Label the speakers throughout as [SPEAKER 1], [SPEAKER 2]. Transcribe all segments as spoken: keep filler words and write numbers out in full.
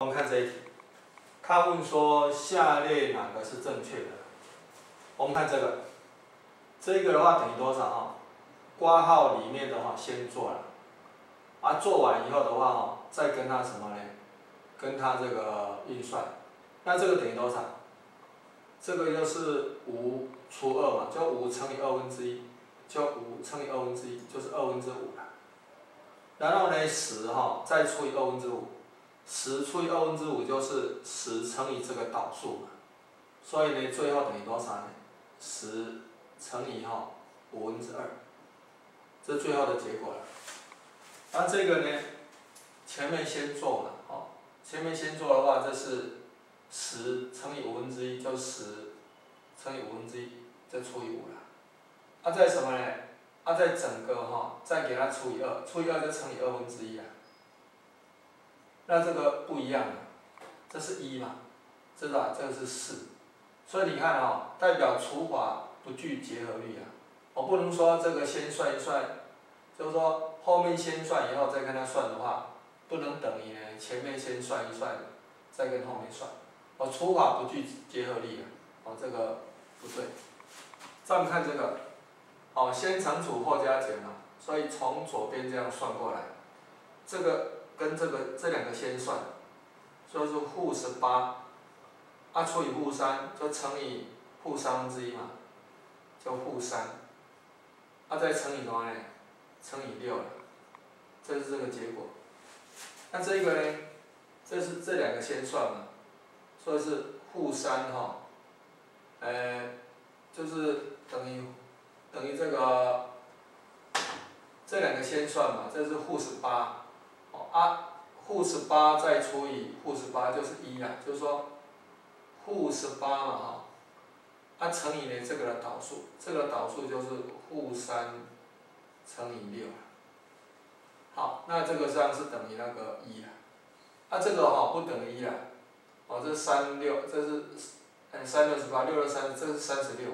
[SPEAKER 1] 我们看这一题，他问说下列哪个是正确的？我们看这个，这个的话等于多少哈？括号里面的话先做了，啊做完以后的话哈，再跟它什么呢？跟它这个运算，那这个等于多少？这个就是五除二嘛，就五乘以二分之一，就五乘以二分之一，就是二分之五了。然后呢，十哈再除以二分之五，十除以二分之五就是十乘以这个导数嘛，所以呢，最后等于多少呢？十乘以哈五分之二，这最后的结果了。那这个呢，前面先做嘛，哦，前面先做的话，这是十乘以五分之一，就十乘以五分之一，这除以五了。啊，再什么呢？啊，再整个哈，再给它除以二，除以二就乘以二分之一了。那这个不一样了，这是一嘛，知道？这个是四，所以你看哦，代表除法不具结合律啊。我不能说这个先算一算，就是说后面先算以后再跟它算的话，不能等于呢前面先算一算，再跟后面算。哦，除法不具结合律啊，哦这个不对。再我们看这个，哦先乘除后加减嘛，所以从左边这样算过来，这个跟这个这两个先算，所以说负十八，啊除以负三就乘以负三分之一嘛，就负三，啊再乘以什么呢？乘以六了，这是这个结果。那这个呢？这是这两个先算嘛，所以是负三哈，呃，就是等于等于这个这两个先算嘛，这是负十八，哦啊，负十八再除以负十八就是一啦，就是说负十八嘛哈，啊乘以呢这个的导数，这个导数就是负三乘以六。好，那这个上是等于那个一啦，啊这个哈、哦、不等于一啦，哦这三六，这是嗯三六十八，六六三，这是三十六，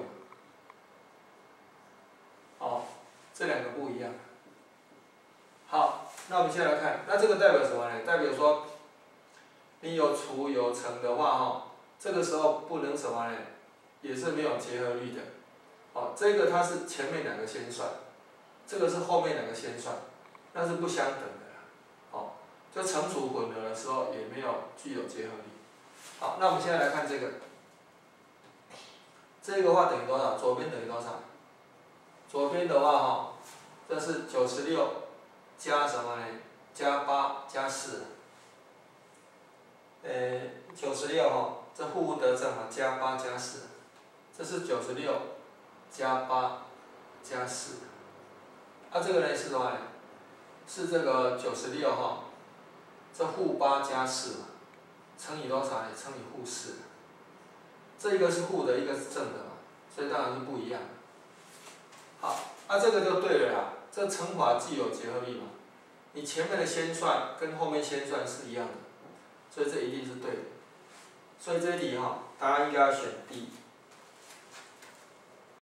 [SPEAKER 1] 哦，这两个不一样。好，那我们先来看，那这个代表什么呢？代表说，你有除有乘的话哈，这个时候不能什么呢？也是没有结合律的，哦这个它是前面两个先算，这个是后面两个先算。那是不相等的啦，哦，就乘除混合的时候也没有具有结合力。好，那我们现在来看这个，这个话等于多少？左边等于多少？左边的话哈，这是九十六加什么呢？加八加四。呃，九十六哈，这负负得正嘛，加八加四，这是九十六加八加四。啊，这个呢是什么呢？是这个九十六哈，这负八加四嘛，乘以多少呢？乘以负四。这一个是负的，一个是正的嘛，所以当然是不一样的。好，那、啊、这个就对了啦，这乘法既有结合力嘛，你前面的先算跟后面先算是一样的，所以这一定是对的。所以这一题哈，答案应该要选 D。